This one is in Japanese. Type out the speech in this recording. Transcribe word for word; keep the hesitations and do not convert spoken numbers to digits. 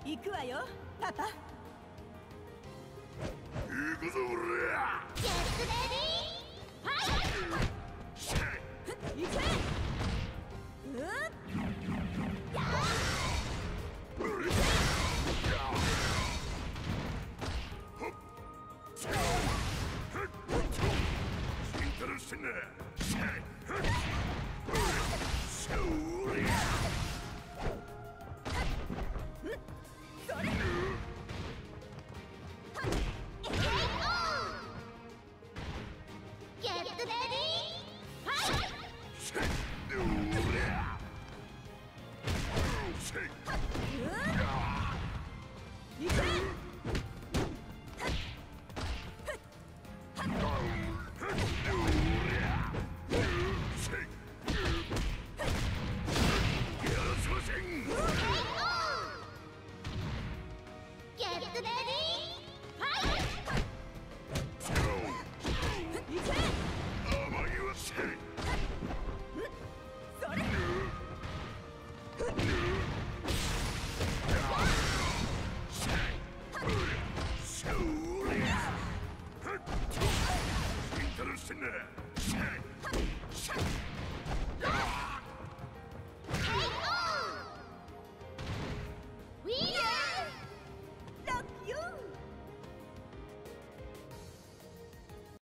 行くわよパパ。 行くぞ俺。 ゲッツレディーファイト。 行け。うっシントルしてんな。 それ。